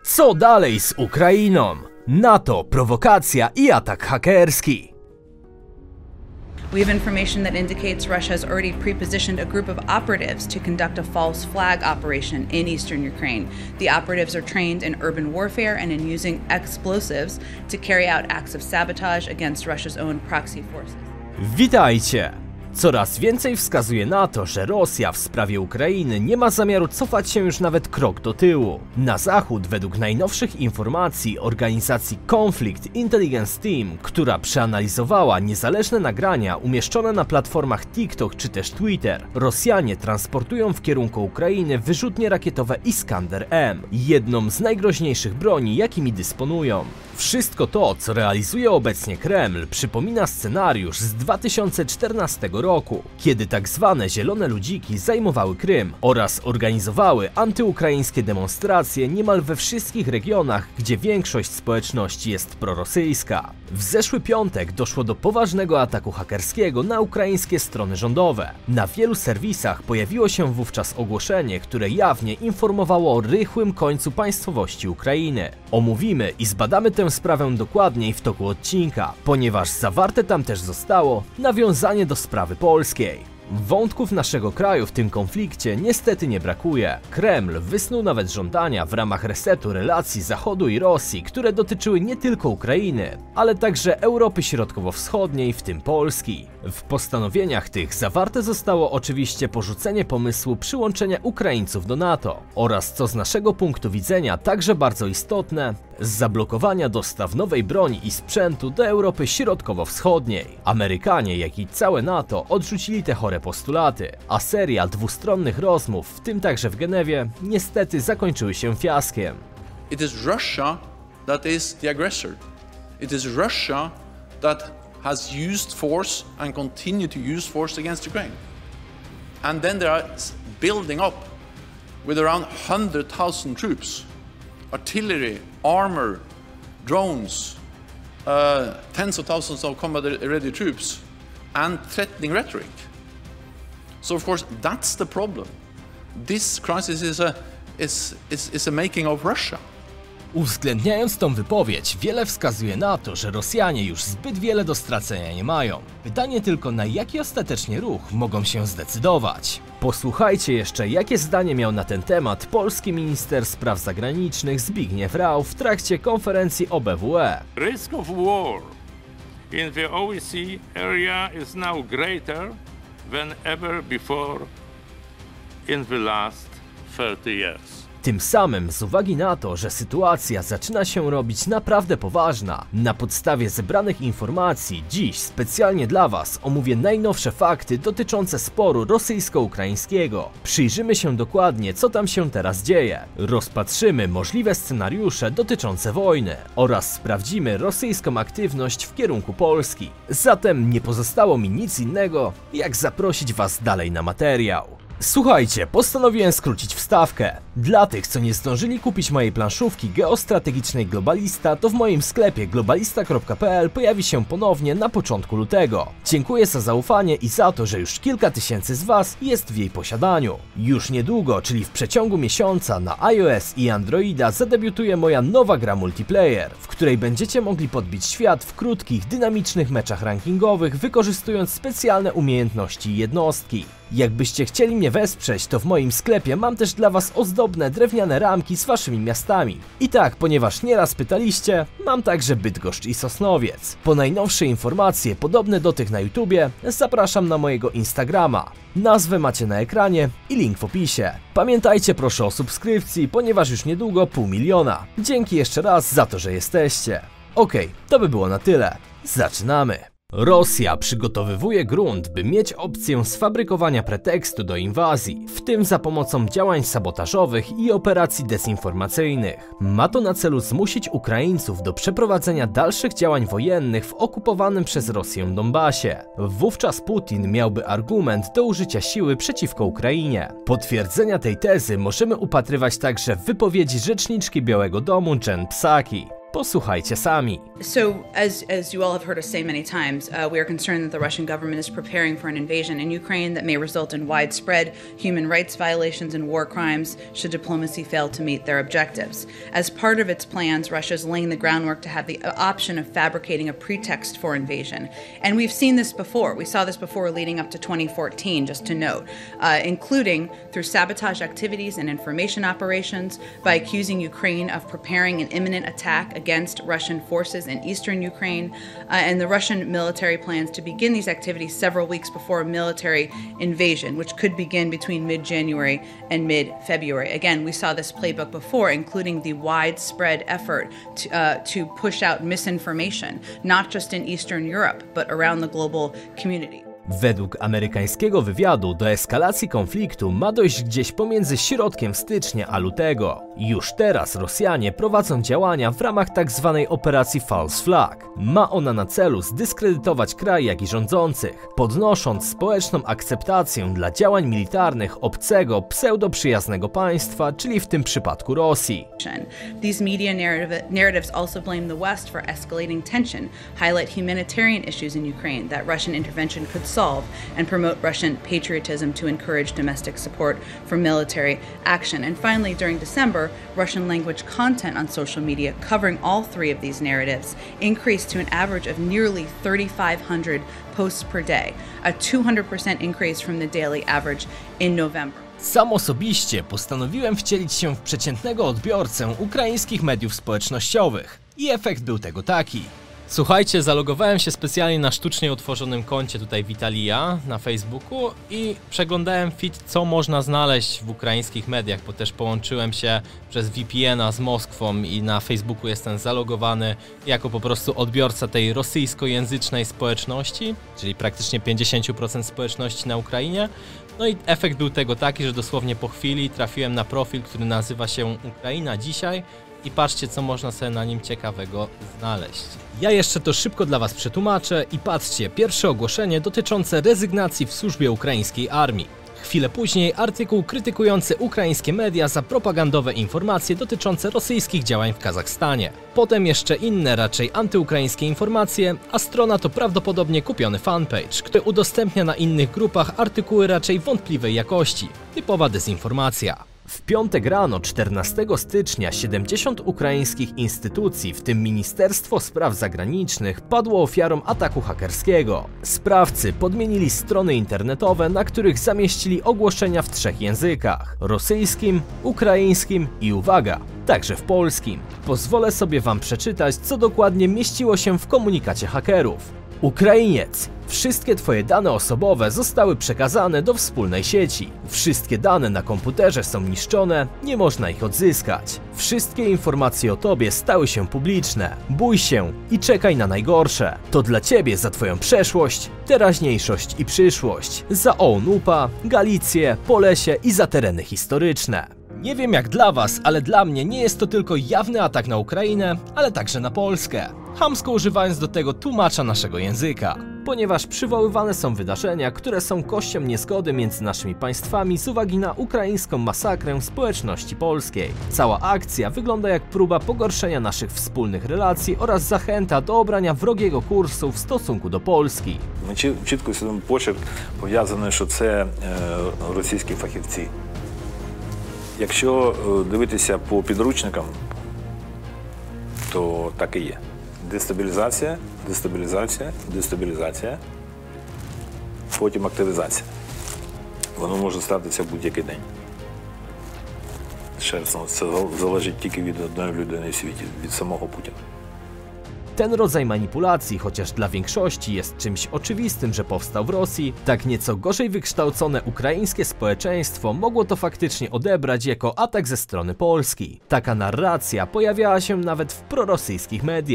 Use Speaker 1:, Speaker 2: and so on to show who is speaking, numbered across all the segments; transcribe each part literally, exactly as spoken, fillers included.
Speaker 1: Co dalej z Ukrainą? NATO, prowokacja i atak hakerski.
Speaker 2: We have information that indicates Russia has already pre-positioned a group of operatives to conduct a false flag operation in eastern Ukraine. The operatives are trained in urban warfare and in using explosives to carry out acts of sabotage against Russia's own proxy forces.
Speaker 1: Witajcie! Coraz więcej wskazuje na to, że Rosja w sprawie Ukrainy nie ma zamiaru cofać się już nawet krok do tyłu. Na Zachód, według najnowszych informacji organizacji Conflict Intelligence Team, która przeanalizowała niezależne nagrania umieszczone na platformach TikTok czy też Twitter, Rosjanie transportują w kierunku Ukrainy wyrzutnie rakietowe Iskander M, jedną z najgroźniejszych broni, jakimi dysponują. Wszystko to, co realizuje obecnie Kreml, przypomina scenariusz z dwa tysiące czternastego roku, kiedy tak zwane zielone ludziki zajmowały Krym oraz organizowały antyukraińskie demonstracje niemal we wszystkich regionach, gdzie większość społeczności jest prorosyjska. W zeszły piątek doszło do poważnego ataku hakerskiego na ukraińskie strony rządowe. Na wielu serwisach pojawiło się wówczas ogłoszenie, które jawnie informowało o rychłym końcu państwowości Ukrainy. Omówimy i zbadamy tę sprawę dokładniej w toku odcinka, ponieważ zawarte tam też zostało nawiązanie do sprawy polskiej. Wątków naszego kraju w tym konflikcie niestety nie brakuje. Kreml wysnuł nawet żądania w ramach resetu relacji Zachodu i Rosji, które dotyczyły nie tylko Ukrainy, ale także Europy Środkowo-Wschodniej, w tym Polski. W postanowieniach tych zawarte zostało oczywiście porzucenie pomysłu przyłączenia Ukraińców do NATO oraz, co z naszego punktu widzenia także bardzo istotne, zablokowania dostaw nowej broni i sprzętu do Europy Środkowo-Wschodniej. Amerykanie, jak i całe NATO odrzucili te chore postulaty, a seria dwustronnych rozmów, w tym także w Genewie, niestety zakończyły się fiaskiem.
Speaker 3: It is Russia that is the aggressor. It is Russia that has used force and continue to use force against Ukraine. And then they are building up with around one hundred thousand troops, artillery, armor, drones, uh, tens of thousands of combat-ready troops, and threatening rhetoric. So of course that's the problem. This crisis is a, is, is, is a making of Russia.
Speaker 1: Uwzględniając tą wypowiedź, wiele wskazuje na to, że Rosjanie już zbyt wiele do stracenia nie mają. Pytanie tylko, na jaki ostatecznie ruch mogą się zdecydować. Posłuchajcie jeszcze, jakie zdanie miał na ten temat polski minister spraw zagranicznych Zbigniew Rau w trakcie konferencji O B W E.
Speaker 4: Risk of war in the O E C area is now greater than ever before in the last thirty years.
Speaker 1: Tym samym, z uwagi na to, że sytuacja zaczyna się robić naprawdę poważna, na podstawie zebranych informacji dziś specjalnie dla Was omówię najnowsze fakty dotyczące sporu rosyjsko-ukraińskiego. Przyjrzymy się dokładnie, co tam się teraz dzieje, rozpatrzymy możliwe scenariusze dotyczące wojny oraz sprawdzimy rosyjską aktywność w kierunku Polski. Zatem nie pozostało mi nic innego, jak zaprosić Was dalej na materiał. Słuchajcie, postanowiłem skrócić wstawkę. Dla tych, co nie zdążyli kupić mojej planszówki geostrategicznej Globalista, to w moim sklepie globalista kropka p l pojawi się ponownie na początku lutego. Dziękuję za zaufanie i za to, że już kilka tysięcy z Was jest w jej posiadaniu. Już niedługo, czyli w przeciągu miesiąca, na iOS i Androida zadebiutuje moja nowa gra multiplayer, w której będziecie mogli podbić świat w krótkich, dynamicznych meczach rankingowych, wykorzystując specjalne umiejętności i jednostki. Jakbyście chcieli mnie wesprzeć, to w moim sklepie mam też dla Was ozdobne drewniane ramki z Waszymi miastami. I tak, ponieważ nieraz pytaliście, mam także Bydgoszcz i Sosnowiec. Po najnowsze informacje podobne do tych na YouTubie, zapraszam na mojego Instagrama. Nazwę macie na ekranie i link w opisie. Pamiętajcie proszę o subskrypcji, ponieważ już niedługo pół miliona. Dzięki jeszcze raz za to, że jesteście. Okej, to by było na tyle. Zaczynamy. Rosja przygotowywuje grunt, by mieć opcję sfabrykowania pretekstu do inwazji, w tym za pomocą działań sabotażowych i operacji dezinformacyjnych. Ma to na celu zmusić Ukraińców do przeprowadzenia dalszych działań wojennych w okupowanym przez Rosję Donbasie. Wówczas Putin miałby argument do użycia siły przeciwko Ukrainie. Potwierdzenia tej tezy możemy upatrywać także w wypowiedzi rzeczniczki Białego Domu Jen Psaki. Posłuchajcie sami.
Speaker 2: So, as, as you all have heard us say many times, uh, we are concerned that the Russian government is preparing for an invasion in Ukraine that may result in widespread human rights violations and war crimes should diplomacy fail to meet their objectives. As part of its plans, Russia is laying the groundwork to have the option of fabricating a pretext for invasion. And we've seen this before. We saw this before leading up to twenty fourteen, just to note, uh, including through sabotage activities and information operations, by accusing Ukraine of preparing an imminent attack against Russian forces in eastern Ukraine, uh, and the Russian military plans to begin these activities several weeks before a military invasion, which could begin between mid-January and mid-February. Again, we saw this playbook before, including the widespread effort to, uh, to push out misinformation, not just in Eastern Europe, but around the global community.
Speaker 1: Według amerykańskiego wywiadu do eskalacji konfliktu ma dojść gdzieś pomiędzy środkiem stycznia a lutego. Już teraz Rosjanie prowadzą działania w ramach tzw. operacji False Flag. Ma ona na celu zdyskredytować kraj, jak i rządzących, podnosząc społeczną akceptację dla działań militarnych obcego, pseudoprzyjaznego państwa, czyli w tym przypadku Rosji.
Speaker 2: These media narratives also blame the West for escalating tension, highlight humanitarian issues in Ukraine that Russian intervention could solve, and promote Russian patriotism to encourage domestic support for military action. And finally, during December, Russian language content on social media covering all three of these narratives increased to an average of nearly thirty-five hundred posts per day, a two hundred percent increase from the daily average in November.
Speaker 1: Sam osobiście postanowiłem wcielić się w przeciętnego odbiorcę ukraińskich mediów społecznościowych i efekt był tego taki. Słuchajcie, zalogowałem się specjalnie na sztucznie utworzonym koncie tutaj Witalia na Facebooku i przeglądałem feed, co można znaleźć w ukraińskich mediach, bo też połączyłem się przez V P N a z Moskwą i na Facebooku jestem zalogowany jako po prostu odbiorca tej rosyjskojęzycznej społeczności, czyli praktycznie pięćdziesiąt procent społeczności na Ukrainie. No i efekt był tego taki, że dosłownie po chwili trafiłem na profil, który nazywa się Ukraina Dzisiaj i patrzcie, co można sobie na nim ciekawego znaleźć. Ja jeszcze to szybko dla was przetłumaczę i patrzcie, pierwsze ogłoszenie dotyczące rezygnacji w służbie ukraińskiej armii. Chwilę później artykuł krytykujący ukraińskie media za propagandowe informacje dotyczące rosyjskich działań w Kazachstanie. Potem jeszcze inne, raczej antyukraińskie informacje, a strona to prawdopodobnie kupiony fanpage, który udostępnia na innych grupach artykuły raczej wątpliwej jakości. Typowa dezinformacja. W piątek rano, czternastego stycznia, siedemdziesiąt ukraińskich instytucji, w tym Ministerstwo Spraw Zagranicznych, padło ofiarą ataku hakerskiego. Sprawcy podmienili strony internetowe, na których zamieścili ogłoszenia w trzech językach: rosyjskim, ukraińskim i, uwaga, także w polskim. Pozwolę sobie wam przeczytać, co dokładnie mieściło się w komunikacie hakerów. Ukrainiec, wszystkie twoje dane osobowe zostały przekazane do wspólnej sieci. Wszystkie dane na komputerze są niszczone, nie można ich odzyskać. Wszystkie informacje o tobie stały się publiczne. Bój się i czekaj na najgorsze. To dla ciebie za twoją przeszłość, teraźniejszość i przyszłość. Za O N U P A, Galicję, Polesie i za tereny historyczne. Nie wiem jak dla was, ale dla mnie nie jest to tylko jawny atak na Ukrainę, ale także na Polskę. Chamsko używając do tego tłumacza naszego języka. Ponieważ przywoływane są wydarzenia, które są kością niezgody między naszymi państwami z uwagi na ukraińską masakrę społeczności polskiej. Cała akcja wygląda jak próba pogorszenia naszych wspólnych relacji oraz zachęta do obrania wrogiego kursu w stosunku do Polski.
Speaker 5: Ми чітко сьогодні почерк пов'язаний, що це російські фахівці. Якщо дивитися по підручникам, то так і є. Дестабілізація, дестабілізація, дестабілізація, потім активізація. Воно може статися будь-який день. Ще раз, це залежить тільки від одної людини в світі, від самого Путіна.
Speaker 1: Ten rodzaj manipulacji, chociaż dla większości jest czymś oczywistym, że powstał w Rosji, tak nieco gorzej wykształcone ukraińskie społeczeństwo mogło to faktycznie odebrać jako atak ze strony Polski. Taka narracja pojawiała się nawet w prorosyjskich mediach.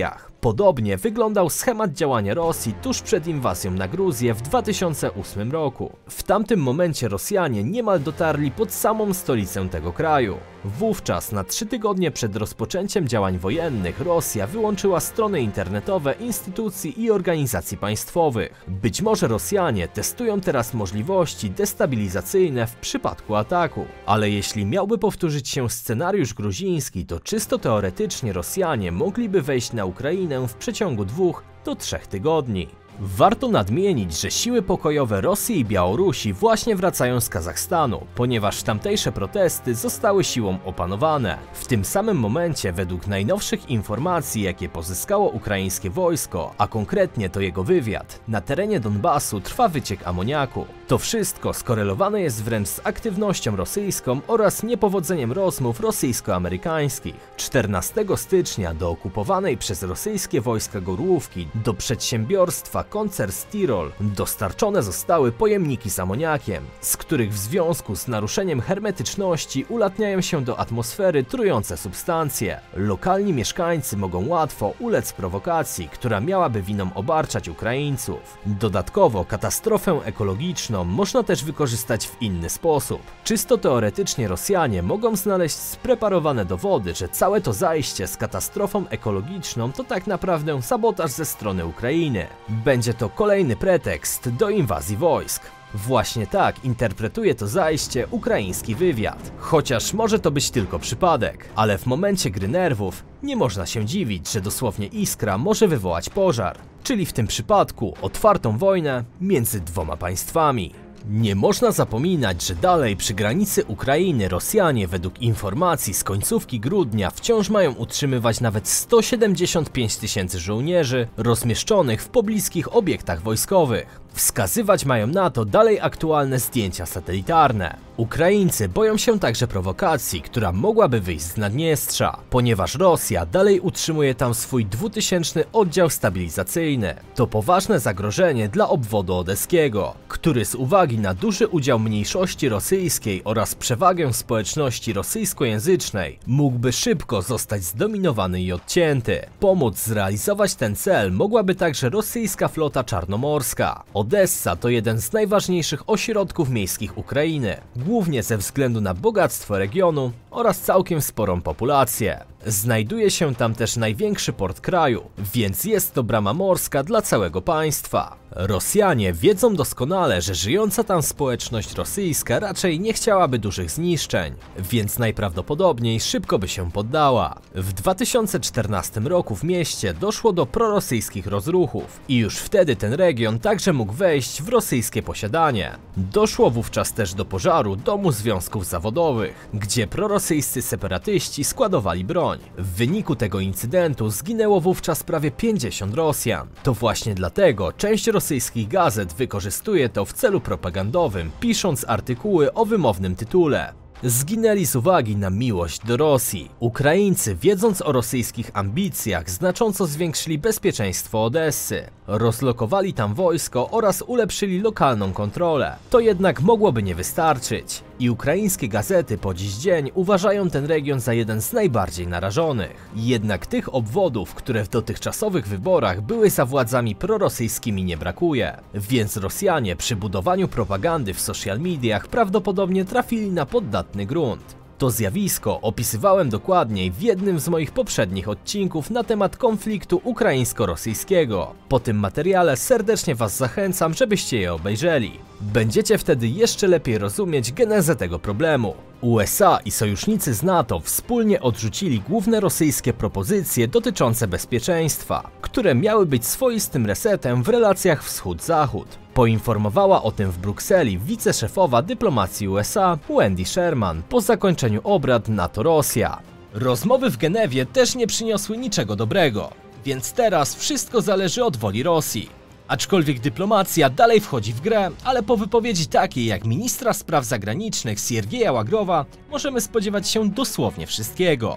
Speaker 1: Podobnie wyglądał schemat działania Rosji tuż przed inwazją na Gruzję w dwa tysiące ósmym roku. W tamtym momencie Rosjanie niemal dotarli pod samą stolicę tego kraju. Wówczas, na trzy tygodnie przed rozpoczęciem działań wojennych, Rosja wyłączyła strony internetowe instytucji i organizacji państwowych. Być może Rosjanie testują teraz możliwości destabilizacyjne w przypadku ataku. Ale jeśli miałby powtórzyć się scenariusz gruziński, to czysto teoretycznie Rosjanie mogliby wejść na Ukrainę w przeciągu dwóch do trzech tygodni. Warto nadmienić, że siły pokojowe Rosji i Białorusi właśnie wracają z Kazachstanu, ponieważ tamtejsze protesty zostały siłą opanowane. W tym samym momencie, według najnowszych informacji, jakie pozyskało ukraińskie wojsko, a konkretnie to jego wywiad, na terenie Donbasu trwa wyciek amoniaku. To wszystko skorelowane jest wręcz z aktywnością rosyjską oraz niepowodzeniem rozmów rosyjsko-amerykańskich. czternastego stycznia do okupowanej przez rosyjskie wojska Gorłówki, do przedsiębiorstwa Koncern Tirol dostarczone zostały pojemniki z amoniakiem, z których w związku z naruszeniem hermetyczności ulatniają się do atmosfery trujące substancje. Lokalni mieszkańcy mogą łatwo ulec prowokacji, która miałaby winą obarczać Ukraińców. Dodatkowo katastrofę ekologiczną można też wykorzystać w inny sposób. Czysto teoretycznie Rosjanie mogą znaleźć spreparowane dowody, że całe to zajście z katastrofą ekologiczną to tak naprawdę sabotaż ze strony Ukrainy. Będzie to kolejny pretekst do inwazji wojsk. Właśnie tak interpretuje to zajście ukraiński wywiad. Chociaż może to być tylko przypadek, ale w momencie gry nerwów nie można się dziwić, że dosłownie iskra może wywołać pożar, czyli w tym przypadku otwartą wojnę między dwoma państwami. Nie można zapominać, że dalej przy granicy Ukrainy Rosjanie według informacji z końcówki grudnia wciąż mają utrzymywać nawet sto siedemdziesiąt pięć tysięcy żołnierzy rozmieszczonych w pobliskich obiektach wojskowych. Wskazywać mają na to dalej aktualne zdjęcia satelitarne. Ukraińcy boją się także prowokacji, która mogłaby wyjść z Naddniestrza, ponieważ Rosja dalej utrzymuje tam swój dwutysięczny oddział stabilizacyjny. To poważne zagrożenie dla obwodu odeskiego, który z uwagi na duży udział mniejszości rosyjskiej oraz przewagę społeczności rosyjskojęzycznej mógłby szybko zostać zdominowany i odcięty. Pomóc zrealizować ten cel mogłaby także rosyjska flota czarnomorska. Odessa to jeden z najważniejszych ośrodków miejskich Ukrainy, głównie ze względu na bogactwo regionu oraz całkiem sporą populację. Znajduje się tam też największy port kraju, więc jest to brama morska dla całego państwa. Rosjanie wiedzą doskonale, że żyjąca tam społeczność rosyjska raczej nie chciałaby dużych zniszczeń, więc najprawdopodobniej szybko by się poddała. W dwa tysiące czternastym roku w mieście doszło do prorosyjskich rozruchów i już wtedy ten region także mógł wejść w rosyjskie posiadanie. Doszło wówczas też do pożaru Domu Związków Zawodowych, gdzie prorosyjscy separatyści składowali broń. W wyniku tego incydentu zginęło wówczas prawie pięćdziesiąt Rosjan. To właśnie dlatego część rosyjskich gazet wykorzystuje to w celu propagandowym, pisząc artykuły o wymownym tytule. Zginęli z uwagi na miłość do Rosji. Ukraińcy, wiedząc o rosyjskich ambicjach, znacząco zwiększyli bezpieczeństwo Odessy. Rozlokowali tam wojsko oraz ulepszyli lokalną kontrolę. To jednak mogłoby nie wystarczyć. I ukraińskie gazety po dziś dzień uważają ten region za jeden z najbardziej narażonych. Jednak tych obwodów, które w dotychczasowych wyborach były za władzami prorosyjskimi, nie brakuje. Więc Rosjanie przy budowaniu propagandy w social mediach prawdopodobnie trafili na poddatny grunt. To zjawisko opisywałem dokładniej w jednym z moich poprzednich odcinków na temat konfliktu ukraińsko-rosyjskiego. Po tym materiale serdecznie Was zachęcam, żebyście je obejrzeli. Będziecie wtedy jeszcze lepiej rozumieć genezę tego problemu. U S A i sojusznicy z NATO wspólnie odrzucili główne rosyjskie propozycje dotyczące bezpieczeństwa, które miały być swoistym resetem w relacjach wschód-zachód. Poinformowała o tym w Brukseli wiceszefowa dyplomacji U S A Wendy Sherman po zakończeniu obrad NATO-Rosja. Rozmowy w Genewie też nie przyniosły niczego dobrego, więc teraz wszystko zależy od woli Rosji. Aczkolwiek dyplomacja dalej wchodzi w grę, ale po wypowiedzi takiej jak ministra spraw zagranicznych Siergieja Łagrowa możemy spodziewać się dosłownie wszystkiego.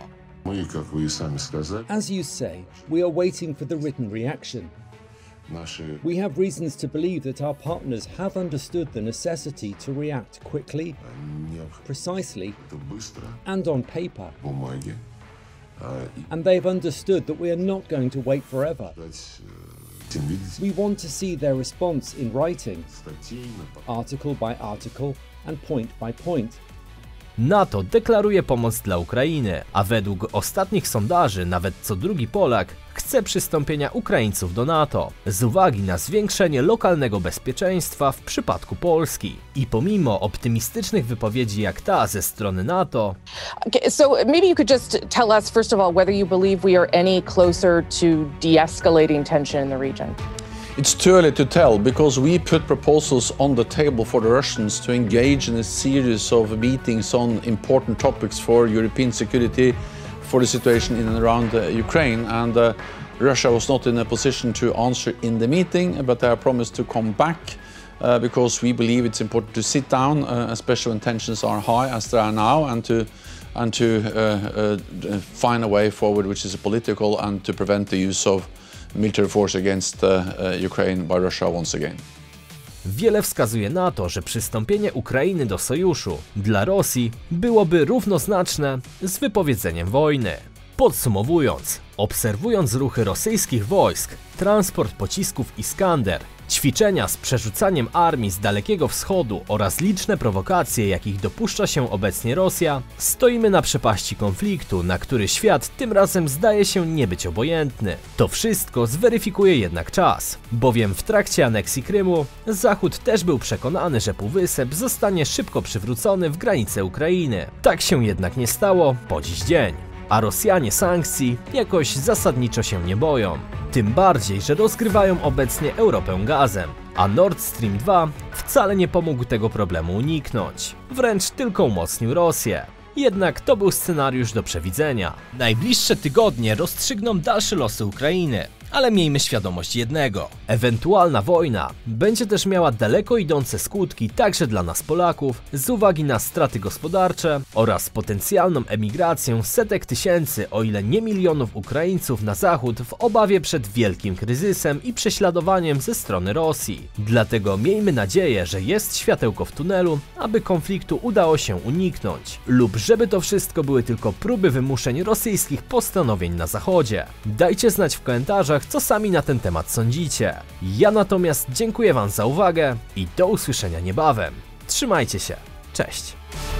Speaker 6: As you say, we are waiting for the written reaction. We have reasons to believe that our partners have understood the necessity to react quickly, precisely, and on paper. And they've understood that we are not going to wait forever. We want to see their response in writing, article by article and point by point.
Speaker 1: NATO deklaruje pomoc dla Ukrainy, a według ostatnich sondaży nawet co drugi Polak chce przystąpienia Ukraińców do NATO z uwagi na zwiększenie lokalnego bezpieczeństwa w przypadku Polski. I pomimo optymistycznych wypowiedzi jak ta ze strony NATO,
Speaker 7: okay, so maybe you could just tell us first of all whether you believe we are any closer to de-escalating tension in the region.
Speaker 3: It's too early to tell because we put proposals on the table for the Russians to engage in a series of meetings on important topics for European security, for the situation in and around uh, Ukraine, and uh, Russia was not in a position to answer in the meeting, but they have promised to come back uh, because we believe it's important to sit down, uh, especially when tensions are high as they are now, and to and to uh, uh, find a way forward which is political and to prevent the use of military force against uh, uh, Ukraine by Russia once again.
Speaker 1: Wiele wskazuje na to, że przystąpienie Ukrainy do sojuszu dla Rosji byłoby równoznaczne z wypowiedzeniem wojny. Podsumowując, obserwując ruchy rosyjskich wojsk, transport pocisków Iskander, ćwiczenia z przerzucaniem armii z Dalekiego Wschodu oraz liczne prowokacje, jakich dopuszcza się obecnie Rosja, stoimy na przepaści konfliktu, na który świat tym razem zdaje się nie być obojętny. To wszystko zweryfikuje jednak czas, bowiem w trakcie aneksji Krymu Zachód też był przekonany, że półwysep zostanie szybko przywrócony w granice Ukrainy. Tak się jednak nie stało po dziś dzień. A Rosjanie sankcji jakoś zasadniczo się nie boją. Tym bardziej, że rozgrywają obecnie Europę gazem, a Nord Stream dwa wcale nie pomógł tego problemu uniknąć. Wręcz tylko umocnił Rosję. Jednak to był scenariusz do przewidzenia. Najbliższe tygodnie rozstrzygną dalsze losy Ukrainy. Ale miejmy świadomość jednego. Ewentualna wojna będzie też miała daleko idące skutki także dla nas Polaków z uwagi na straty gospodarcze oraz potencjalną emigrację setek tysięcy, o ile nie milionów Ukraińców na zachód w obawie przed wielkim kryzysem i prześladowaniem ze strony Rosji. Dlatego miejmy nadzieję, że jest światełko w tunelu, aby konfliktu udało się uniknąć lub żeby to wszystko były tylko próby wymuszeń rosyjskich postanowień na zachodzie. Dajcie znać w komentarzach, co sami na ten temat sądzicie. Ja natomiast dziękuję Wam za uwagę i do usłyszenia niebawem. Trzymajcie się, cześć!